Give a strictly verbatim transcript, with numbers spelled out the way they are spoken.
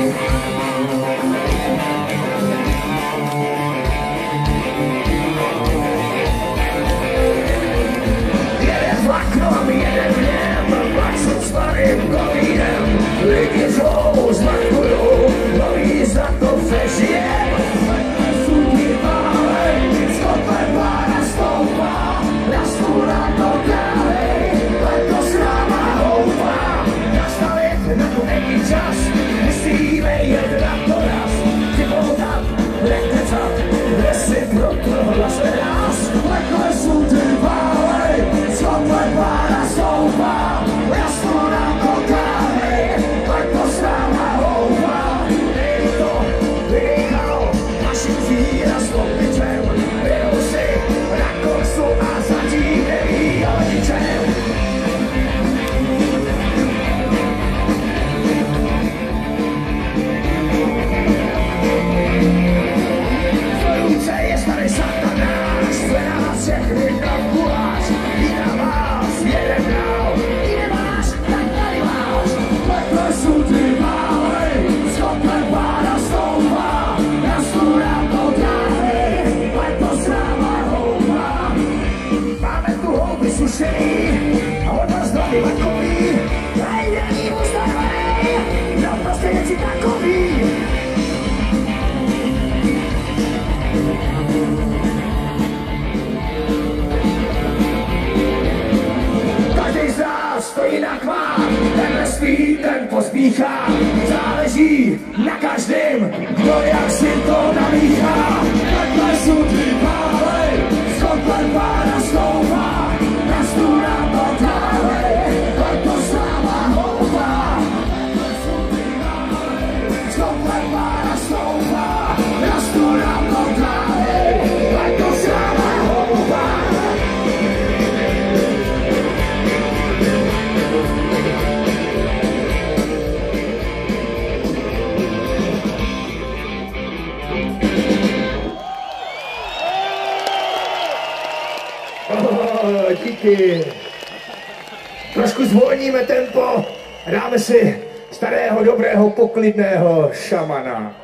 Ten pospíchá, záleží na každém, kdo jak si to namíchá. Takhle jsou ty pálej, skopem pána sloupá, na stůl nám to dávej, tak to sláva houpá. Takhle jsou ty pálej, skopem pána sloupá, na stůl nám to dávej, tak to sláva houpá. Oh, díky. Trošku zvolníme tempo, dáme si starého, dobrého, poklidného šamana.